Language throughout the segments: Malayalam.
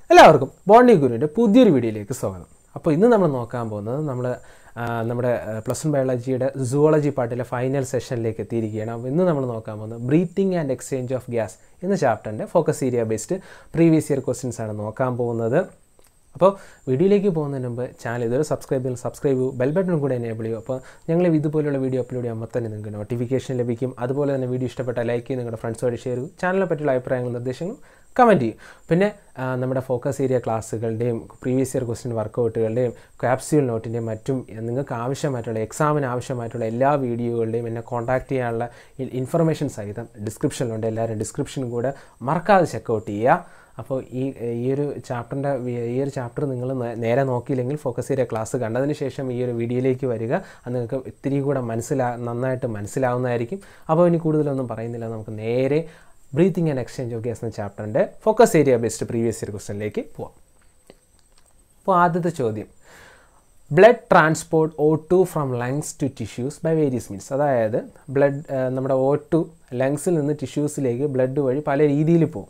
എല്ലാവർക്കും ബോട്ടണി ഗുരുവിൻ്റെ പുതിയൊരു വീഡിയോയിലേക്ക് സ്വാഗതം. അപ്പോൾ ഇന്ന് നമ്മൾ നോക്കാൻ പോകുന്നത് നമ്മുടെ പ്ലസ് വൺ ബയോളജിയുടെ സുവോളജി പാർട്ടിലെ ഫൈനൽ സെഷനിലേക്ക് എത്തിയിരിക്കുകയാണ്. അപ്പോൾ ഇന്ന് നമ്മൾ നോക്കാൻ പോകുന്നത് breathing and exchange of gas എന്ന ചാപ്റ്ററിൻ്റെ focus area based previous year questions ആണ് നോക്കാൻ പോകുന്നത്. അപ്പോൾ വീഡിയോയിലേക്ക് പോകുന്നതിന് മുമ്പ് ചാനൽ ഇതൊരു സബ്സ്ക്രൈബ് ചെയ്യൂ, ബെൽ ബട്ടണും കൂടെ എനേബിൾ ചെയ്യും. അപ്പോൾ ഞങ്ങൾ ഇതുപോലുള്ള വീഡിയോ അപ്ലോഡ് ചെയ്യുമ്പോൾ തന്നെ നിങ്ങൾക്ക് നോട്ടിഫിക്കേഷൻ ലഭിക്കും. അതുപോലെ തന്നെ വീഡിയോ ഇഷ്ടപ്പെട്ട ലൈക്ക് ചെയ്ത് നിങ്ങളുടെ ഫ്രണ്ട്സുമായിട്ട് ഷെയർ ചെയ്യും. ചാനലിനെ പറ്റിയുള്ള അഭിപ്രായങ്ങളും നിർദ്ദേശങ്ങളും കമൻറ്റ് ചെയ്യും. പിന്നെ നമ്മുടെ ഫോക്കസ് ഏരിയ ക്ലാസ്സുകളുടെയും പ്രീവിയസ് ഇയർ ക്വസ്റ്റ്യൻ വർക്കൗട്ടുകളുടെയും ക്യാപ്സ്യൂൾ നോട്ടിൻ്റെയും മറ്റും നിങ്ങൾക്ക് ആവശ്യമായിട്ടുള്ള എക്സാമിന് ആവശ്യമായിട്ടുള്ള എല്ലാ വീഡിയോകളുടെയും എന്നെ കോൺടാക്റ്റ് ചെയ്യാനുള്ള ഇൻഫർമേഷൻ സഹിതം ഡിസ്ക്രിപ്ഷനിലുണ്ട്. എല്ലാവരും ഡിസ്ക്രിപ്ഷനും കൂടെ മറക്കാതെ ചെക്കൗട്ട് ചെയ്യുക. അപ്പോൾ ഈ ഒരു ചാപ്റ്റർ നിങ്ങൾ നേരെ നോക്കിയില്ലെങ്കിൽ ഫോക്കസ് ഏരിയ ക്ലാസ് കണ്ടതിന് ശേഷം ഈ ഒരു വീഡിയോയിലേക്ക് വരിക. അത് നിങ്ങൾക്ക് ഇത്തിരി കൂടെ നന്നായിട്ട് മനസ്സിലാവുന്നതായിരിക്കും. അപ്പോൾ ഇനി കൂടുതലൊന്നും പറയുന്നില്ല, നമുക്ക് നേരെ breathing and exchange of gas എന്ന ചാപ്റ്ററിൻ്റെ focus area based previous year ക്വസ്റ്റ്യനിലേക്ക് പോവാം. അപ്പോൾ ആദ്യത്തെ ചോദ്യം, blood transport O2 from lungs to tissues by various means. അതായത് നമ്മുടെ O2 ലങ്സിൽ നിന്ന് ടിഷ്യൂസിലേക്ക് ബ്ലഡ് വഴി പല രീതിയിൽ പോകും.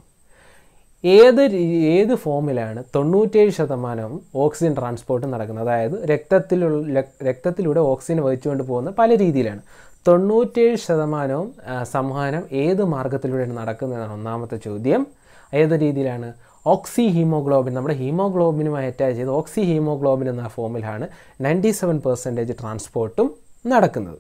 ഏത് ഫോമിലാണ് 97% ഓക്സിജൻ ട്രാൻസ്പോർട്ട് നടക്കുന്നത്? അതായത് രക്തത്തിലൂടെ ഓക്സിജൻ വഹിച്ചുകൊണ്ട് പോകുന്ന പല രീതിയിലാണ്. 97% സംവഹനം ഏത് മാർഗത്തിലൂടെയാണ് നടക്കുന്നതെന്നാണ് ഒന്നാമത്തെ ചോദ്യം. ഏത് രീതിയിലാണ്? ഓക്സി ഹീമോഗ്ലോബിൻ, നമ്മുടെ ഹീമോഗ്ലോബിനുമായി അറ്റാച്ച് ചെയ്ത് ഓക്സി ഹീമോഗ്ലോബിൻ എന്ന ഫോമിലാണ് 97% ട്രാൻസ്പോർട്ടും നടക്കുന്നത്.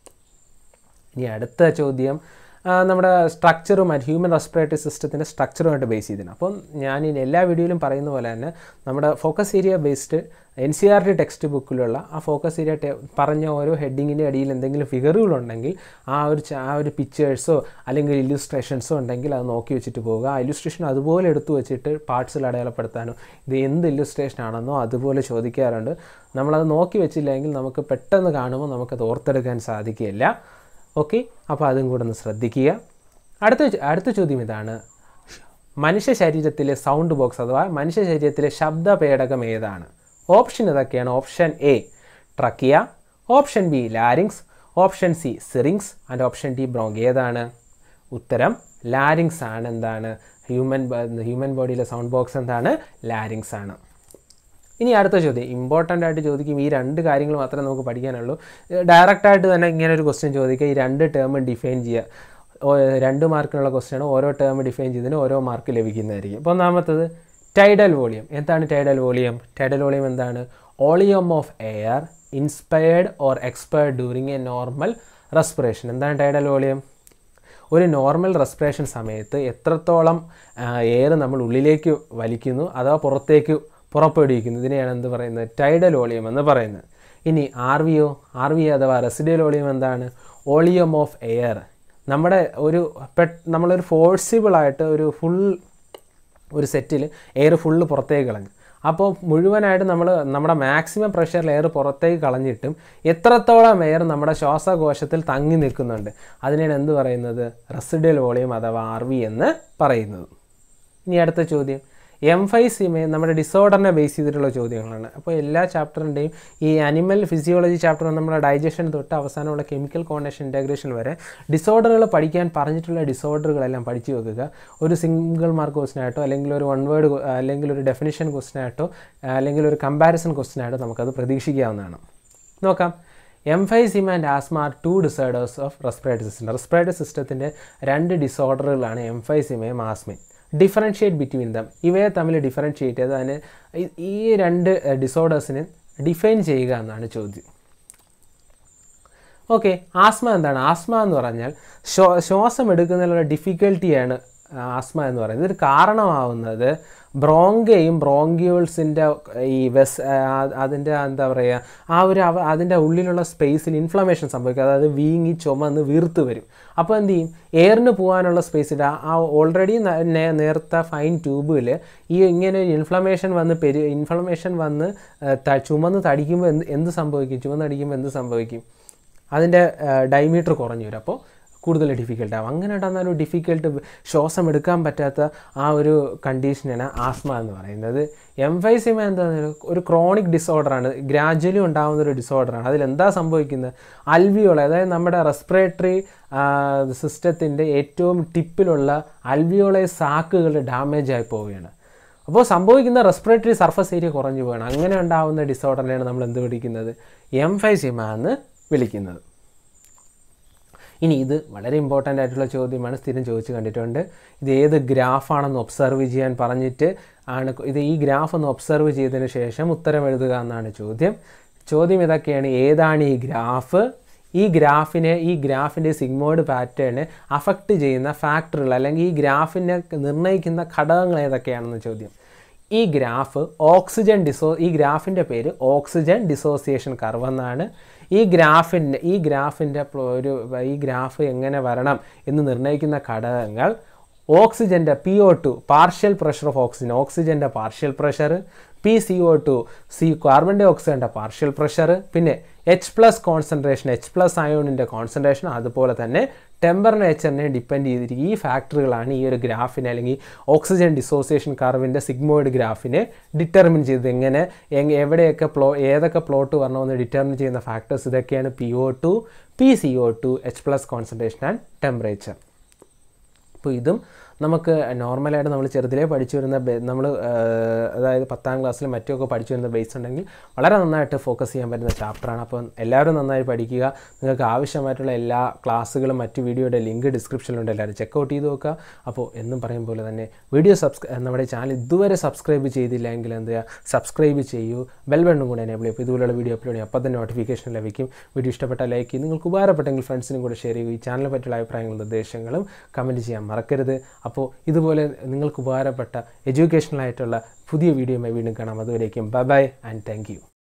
ഇനി അടുത്ത ചോദ്യം നമ്മുടെ സ്ട്രക്ചറുമായിട്ട്, ഹ്യൂമൻ റെസ്പിറേറ്ററി സിസ്റ്റത്തിൻ്റെ സ്ട്രക്ചറുമായിട്ട് ബേസ് ചെയ്തിട്ടുണ്ട്. അപ്പം ഞാൻ ഇനി എല്ലാ വീഡിയോയിലും പറയുന്ന പോലെ തന്നെ നമ്മുടെ focus area based NCERT text ബുക്കിലുള്ള ആ ഫോക്കസ് ഏരിയ പറഞ്ഞ ഓരോ ഹെഡിങ്ങിൻ്റെ അടിയിൽ എന്തെങ്കിലും ഫിഗറുകളുണ്ടെങ്കിൽ ആ ഒരു പിക്ചേഴ്സോ അല്ലെങ്കിൽ ഇല്ലുസ്ട്രേഷൻസോ ഉണ്ടെങ്കിൽ അത് നോക്കി വെച്ചിട്ട് പോവുക. ആ ഇല്ലുസ്ട്രേഷൻ അതുപോലെ എടുത്തു വെച്ചിട്ട് പാർട്സിൽ അടയാളപ്പെടുത്താനോ ഇത് എന്ത് ഇല്ലുസ്ട്രേഷൻ ആണെന്നോ അതുപോലെ ചോദിക്കാറുണ്ട്. നമ്മളത് നോക്കി വെച്ചില്ലെങ്കിൽ നമുക്ക് പെട്ടെന്ന് കാണുമ്പോൾ നമുക്കത് ഓർത്തെടുക്കാൻ സാധിക്കുകയില്ല. ഓക്കെ, അപ്പോൾ അതും കൂടെ ഒന്ന് ശ്രദ്ധിക്കുക. അടുത്ത ചോദ്യം ഇതാണ്, മനുഷ്യ ശരീരത്തിലെ സൗണ്ട് ബോക്സ് അഥവാ മനുഷ്യ ശരീരത്തിലെ ശബ്ദ പേടകം ഏതാണ്? ഓപ്ഷൻ ഇതൊക്കെയാണ്. Option A trachea, option B larynx, option C syrinx and option D bronchi. ഏതാണ് ഉത്തരം? ലാരിങ്സ് ആണ്. എന്താണ് ഹ്യൂമൻ ബോഡിയിലെ സൗണ്ട് ബോക്സ് എന്താണ്? ലാരിങ്സ് ആണ്. ഇനി അടുത്ത ചോദ്യം ഇമ്പോർട്ടൻ്റ് ആയിട്ട് ചോദിക്കും. ഈ രണ്ട് കാര്യങ്ങൾ മാത്രമേ നമുക്ക് പഠിക്കാനുള്ളൂ. ഡയറക്റ്റായിട്ട് തന്നെ ഇങ്ങനെ ഒരു ക്വസ്റ്റ്യൻ ചോദിക്കുക, ഈ രണ്ട് ടേം ഡിഫൈൻ ചെയ്യുക. 2 മാർക്കിനുള്ള ക്വസ്റ്റ്യനാണ്. ഓരോ ടേം ഡിഫൈൻ ചെയ്തതിന് ഓരോ മാർക്ക് ലഭിക്കുന്നതായിരിക്കും. അപ്പോൾ ഒന്നാമത്തത് ടൈഡൽ വോളിയം. എന്താണ് ടൈഡൽ വോളിയം? ടൈഡൽ വോളിയം എന്താണ്? Volume of air inspired or expired during a normal respiration. എന്താണ് ടൈഡൽ വോളിയം? ഒരു നോർമൽ റെസ്പിറേഷൻ സമയത്ത് എത്രത്തോളം എയർ നമ്മൾ ഉള്ളിലേക്ക് വലിക്കുന്നു അഥവാ പുറത്തേക്ക് പുറപ്പെടുവിക്കുന്നു, ഇതിനെയാണ് എന്ത് പറയുന്നത്? ടൈഡൽ വോളിയം എന്ന് പറയുന്നത്. ഇനി ആർ വി അഥവാ റെസിഡ്യുവൽ വോളിയം എന്താണ്? Volume of air. നമ്മളൊരു ഫോഴ്സിബിളായിട്ട് ഒരു സെറ്റിൽ എയർ ഫുള്ള് പുറത്തേക്ക് കളഞ്ഞു. അപ്പോൾ മുഴുവനായിട്ട് നമ്മുടെ മാക്സിമം പ്രഷറിൽ എയർ പുറത്തേക്ക് കളഞ്ഞിട്ടും എത്രത്തോളം എയർ നമ്മുടെ ശ്വാസകോശത്തിൽ തങ്ങി നിൽക്കുന്നുണ്ട്, അതിനാണ് എന്ത് പറയുന്നത്? റെസിഡ്യുവൽ വോളിയം അഥവാ RV എന്ന് പറയുന്നത്. ഇനി അടുത്ത ചോദ്യം, M5 നമ്മുടെ ഡിസോർഡറിനെ ബേസ് ചെയ്തിട്ടുള്ള ചോദ്യങ്ങളാണ്. അപ്പോൾ എല്ലാ ചാപ്റ്ററിൻ്റെയും ഈ അനിമൽ ഫിസിയോളജി ചാപ്റ്റർ നമ്മുടെ ഡൈജഷൻ തൊട്ട് അവസാനമുള്ള കെമിക്കൽ കോർഡിനേഷൻ ഇൻറ്റഗ്രേഷൻ വരെ ഡിസോർഡറുകൾ പഠിക്കാൻ പറഞ്ഞിട്ടുള്ള ഡിസോർഡറുകളെല്ലാം പഠിച്ചു വെക്കുക. ഒരു സിംഗിൾ മാർക്ക് ക്വസ്റ്റിനായിട്ടോ അല്ലെങ്കിൽ ഒരു 1 വേർഡ് അല്ലെങ്കിൽ ഒരു ഡെഫിനിഷൻ ക്വസ്റ്റിനായിട്ടോ അല്ലെങ്കിൽ ഒരു കമ്പാരിസൺ ക്വസ്റ്റിനായിട്ടോ നമുക്കത് പ്രതീക്ഷിക്കാവുന്നതാണ്. നോക്കാം. M5 and asthma are 2 disorders of respiratory system. Respiratory സിസ്റ്റത്തിൻ്റെ 2 ഡിസോർഡറുകളാണ് M5 ആസ്മയും. ഡിഫറൻഷ്യേറ്റ് ബിറ്റ്വീൻ ദം, ഇവയെ തമ്മിൽ ഡിഫറൻഷ്യേറ്റ് ചെയ്ത് അതിന് ഈ 2 ഡിസോർഡേഴ്സിനെ ഡിഫൈൻ ചെയ്യുക എന്നാണ് ചോദ്യം. ഓക്കെ, ആസ്മ എന്താണ്? ആസ്മ എന്ന് പറഞ്ഞാൽ ശ്വാസം എടുക്കുന്നതിനുള്ള ഡിഫിക്കൽട്ടിയാണ് ആസ്മ എന്ന് പറയുന്നത്. ഇതിന് കാരണമാവുന്നത് ബ്രോങ്കയും ബ്രോങ്കിയോൾസിൻ്റെ അതിൻ്റെ എന്താ പറയുക, അതിൻ്റെ ഉള്ളിലുള്ള സ്പേസിൽ ഇൻഫ്ലമേഷൻ സംഭവിക്കും. അതായത് വീങ്ങി ചുമന്ന് വീർത്ത് വരും. അപ്പോൾ എന്ത് ചെയ്യും? എയറിന് പോകാനുള്ള സ്പേസിൽ ഓൾറെഡി നേർത്ത ഫൈൻ ട്യൂബിൽ ഇങ്ങനെ ഒരു ഇൻഫ്ലമേഷൻ വന്ന് ചുമന്ന് തടിക്കുമ്പോൾ എന്ത് സംഭവിക്കും? ചുമന്നടിക്കുമ്പോൾ എന്ത് സംഭവിക്കും? അതിൻ്റെ ഡയമീറ്റർ കുറഞ്ഞു വരും. അപ്പോൾ കൂടുതൽ ഡിഫിക്കൽട്ടാകും. അങ്ങനെ ഉണ്ടാകുന്ന ഒരു ഡിഫിക്കൽട്ട് ശ്വാസം എടുക്കാൻ പറ്റാത്ത ആ ഒരു കണ്ടീഷനാണ് ആസ്മ എന്ന് പറയുന്നത്. M5 എന്താണ്? ഒരു ക്രോണിക് ഡിസോർഡറാണ്, ഗ്രാജ്വലി ഉണ്ടാകുന്ന ഒരു ഡിസോർഡറാണ്. അതിലെന്താ സംഭവിക്കുന്നത്? അൽവിയോള, അതായത് നമ്മുടെ റെസ്പിറേറ്ററി സിസ്റ്റത്തിൻ്റെ ഏറ്റവും ടിപ്പിലുള്ള അൽവിയോളെ സാക്കുകൾ ഡാമേജ് ആയി പോവുകയാണ്. അപ്പോൾ സംഭവിക്കുന്ന റെസ്പിറേറ്ററി സർഫസ് ഏരിയ കുറഞ്ഞു പോകണം. അങ്ങനെ ഉണ്ടാകുന്ന ഡിസോർഡറിനെയാണ് നമ്മൾ എന്ത് വിളിക്കുന്നത്? എംഫൈസിമ എന്ന് വിളിക്കുന്നത്. ഇനി ഇത് വളരെ ഇമ്പോർട്ടൻ്റ് ആയിട്ടുള്ള ചോദ്യമാണ്, സ്ഥിരം ചോദിച്ച് കണ്ടിട്ടുണ്ട്. ഇത് ഏത് ഗ്രാഫാണെന്ന് ഒബ്സർവ് ചെയ്യാൻ പറഞ്ഞിട്ട് ആണ് ഇത്. ഈ ഗ്രാഫ് ഒന്ന് ഒബ്സർവ് ചെയ്തതിന് ശേഷം ഉത്തരം എഴുതുക എന്നാണ് ചോദ്യം. ചോദ്യം ഇതൊക്കെയാണ്: ഏതാണ് ഈ ഗ്രാഫ്? ഈ ഗ്രാഫിൻ്റെ സിഗ്മോയിഡ് പാറ്റേൺ അഫക്റ്റ് ചെയ്യുന്ന ഫാക്ടറുകൾ അല്ലെങ്കിൽ ഈ ഗ്രാഫിനെ നിർണ്ണയിക്കുന്ന ഘടകങ്ങൾ ഏതൊക്കെയാണെന്ന് ചോദ്യം. ഈ ഗ്രാഫിൻ്റെ പേര് ഓക്സിജൻ ഡിസോസിയേഷൻ കർവ് എന്നാണ്. ഈ ഗ്രാഫ് എങ്ങനെ വരണം എന്ന് നിർണ്ണയിക്കുന്ന ഘടകങ്ങൾ ഓക്സിജൻ്റെ PO2 പാർഷ്യൽ പ്രഷർ ഓഫ് ഓക്സിജൻ്റെ പാർഷ്യൽ പ്രഷർ, PCO2 കാർബൺ ഡൈ ഓക്സൈഡിൻ്റെ പാർഷ്യൽ പ്രഷർ, പിന്നെ H+ കോൺസെൻട്രേഷൻ, H+ അയോണിൻ്റെ കോൺസെൻട്രേഷൻ, അതുപോലെ തന്നെ ടെമ്പറേച്ചറിനെ ഡിപ്പെൻഡ് ചെയ്തിരിക്കും. ഈ ഫാക്ടറുകളാണ് ഈ ഒരു ഗ്രാഫിനെ അല്ലെങ്കിൽ ഓക്സിജൻ ഡിസോസിയേഷൻ കർവിൻ്റെ സിഗ്മോയിഡ് ഗ്രാഫിനെ ഡിറ്റർമിൻ ചെയ്തത്. എവിടെയൊക്കെ ഏതൊക്കെ പ്ലോട്ട് വരണമെന്ന് ഡിറ്റർമിൻ ചെയ്യുന്ന ഫാക്ടേഴ്സ് ഇതൊക്കെയാണ്: PO2, PCO2, H+ concentration and temperature. അപ്പോൾ ഇതും നമുക്ക് നോർമലായിട്ട് നമ്മൾ ചെറുതിലേ പഠിച്ചു വരുന്ന അതായത് 10ാം ക്ലാസ്സിലും മറ്റുമൊക്കെ പഠിച്ചു വരുന്ന ബേസ് ഉണ്ടെങ്കിൽ വളരെ നന്നായിട്ട് ഫോക്കസ് ചെയ്യാൻ പറ്റുന്ന ചാപ്റ്ററാണ്. അപ്പോൾ എല്ലാവരും നന്നായി പഠിക്കുക. നിങ്ങൾക്ക് ആവശ്യമായിട്ടുള്ള എല്ലാ ക്ലാസ്സുകളും മറ്റു വീഡിയോയുടെ ലിങ്ക് ഡിസ്ക്രിപ്ഷനിലുണ്ട്, എല്ലാവരും ചെക്കൗട്ട് ചെയ്ത് നോക്കുക. അപ്പോൾ എന്നും പറയും പോലെ തന്നെ നമ്മുടെ ചാനൽ ഇതുവരെ സബ്സ്ക്രൈബ് ചെയ്തില്ല എങ്കിൽ എന്ത് ചെയ്യുക? സബ്സ്ക്രൈബ് ചെയ്യൂ, ബെൽ ബട്ടണും കൂടെ എനേബിൾ ചെയ്യും. അപ്പോൾ ഇതുപോലുള്ള വീഡിയോ അപ്ലോഡ് ചെയ്യും, അപ്പോൾ തന്നെ നോട്ടിഫിക്കേഷൻ ലഭിക്കും. വീഡിയോ ഇഷ്ടപ്പെട്ടാൽ ലൈക്ക് ചെയ്യും, നിങ്ങൾക്ക് ഉപകാരപ്പെട്ടെങ്കിൽ ഫ്രണ്ട്സിനും കൂടെ ഷെയർ ചെയ്യൂ. ഈ ചാനലിനെ പറ്റിയുള്ള അഭിപ്രായങ്ങളും നിർദ്ദേശങ്ങളും കമൻറ്റ് ചെയ്യാൻ മറക്കരുത്. അപ്പോൾ ഇതുപോലെ നിങ്ങൾക്ക് ഉപകാരപ്പെട്ട എഡ്യൂക്കേഷണൽ ആയിട്ടുള്ള പുതിയ വീഡിയോയുമായി വീണ്ടും കാണാം. അതുവരേക്കും bye bye and thank U.